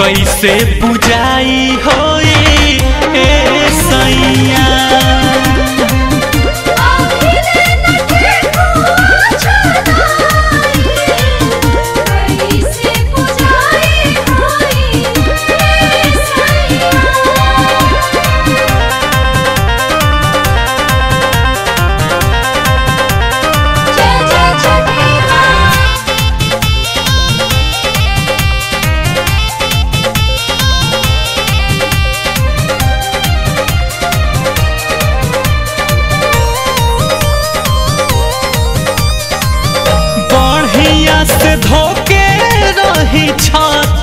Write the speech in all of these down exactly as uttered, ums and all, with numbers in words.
कैसे बुझाई होई ए सैया। से धोके रही छत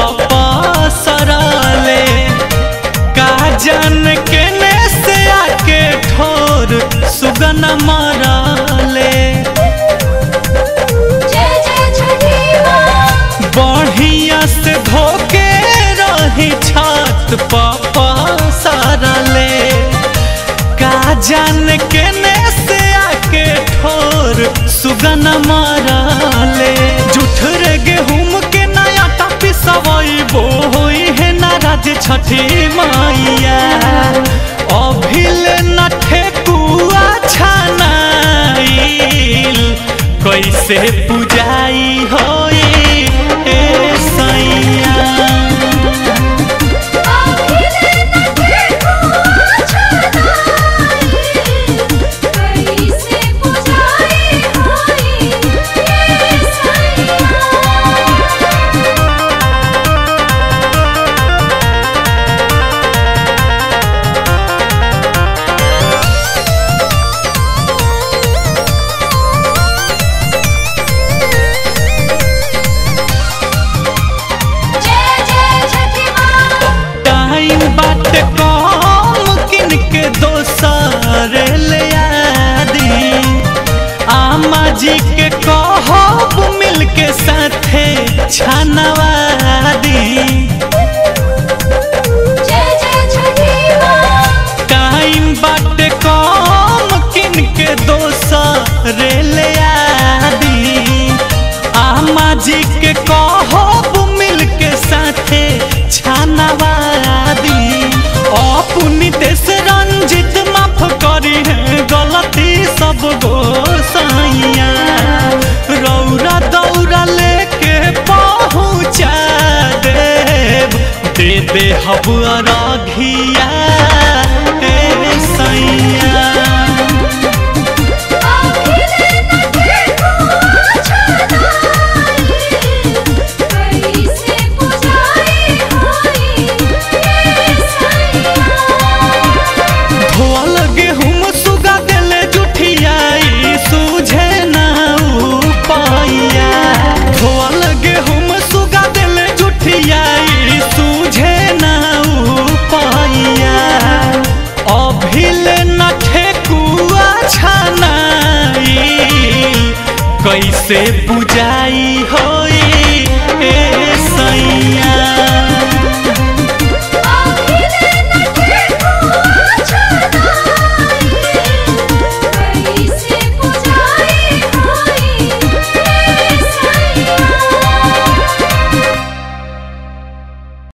पसरले का जान केने से आके ठोर सुगन मरले। बढ़िया से धोके रही छत पसरले का जान केने से आके ठोर सुगन मरले। जुठ रे गेहूं के नया टापी सवाई बो होई है नाराज छठी मैया। अभिले न ठेकुआ छनाइल कैसे पूजाई होई ए सैया। बाट कम किन के दोसर ले आदी आमा जी के कहब मिल के साथे छनवादी। टाइम बाट कम किन के दोसर ले आदी आमा जी के कहब मिल के साथे छनवादी। अपनी देश रंजित माफ करी है गलती सब गोसाइया। रौरा दौरा लेके पहुँचा देव दे दे हब अरघिया ए सैया। कैसे बुझाई होई ए सैया।